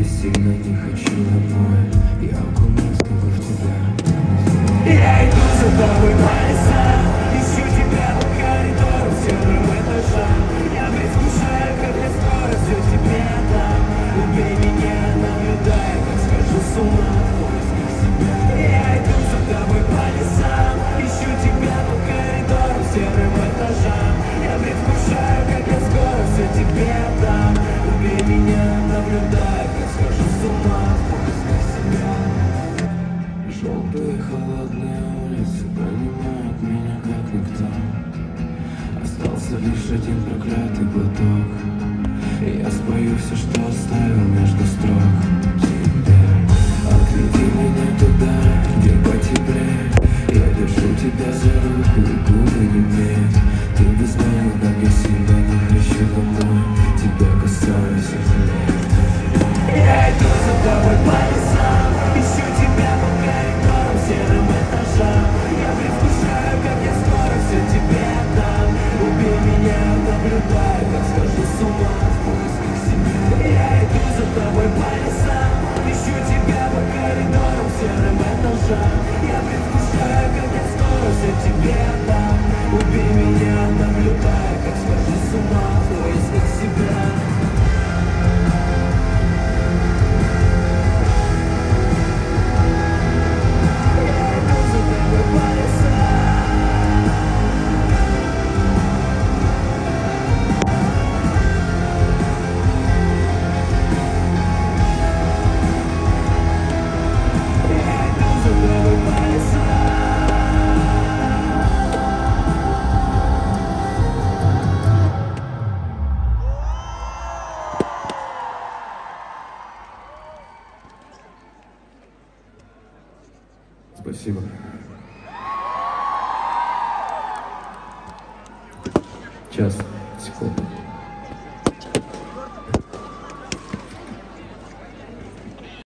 я сильно не хочу домой. Я окунусь с тобой в тебя. Я иду за тобой по лесам, ищу тебя по коридорам, серым этажам. Я предвкушаю, как я скоро все тебе дам. Убей меня, наблюдай, как схожу с ума в поисках себя. Я иду за тобой по лесам, ищу тебя по коридорам, серым этажам. Я предвкушаю, как я скоро все тебе дам. Убей меня, наблюдай, как схожу с ума в поисках себя. Желтые холодные улицы понимают меня как никто. Остался лишь один проклятый глоток, и я спою все, что оставил между строк. Теперь отведи меня туда, где потеплее. Я держу тебя за руку, и губы немеют. Ты бы знала, как я сильно не хочу домой. Тебя касаюсь и жалею. Я иду за тобой по лесам, ищу тебя по коридорам, серым этажам. Я предвкушаю, как я скоро все тебе дам. Убей меня, наблюдай, как схожу с ума в поисках себя. Я иду за тобой по лесам, ищу тебя по коридорам, серым этажам. Я предвкушаю, как я скоро все тебе дам. Убей меня, наблюдай, как схожу с ума в поисках себя. Спасибо. Час, секунду.